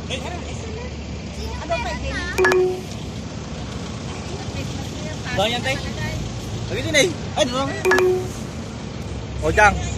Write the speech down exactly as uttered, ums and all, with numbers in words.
Ano pa din? Bang yan, tay? Lagi din, eh. Ay, dito lang. O, Jang.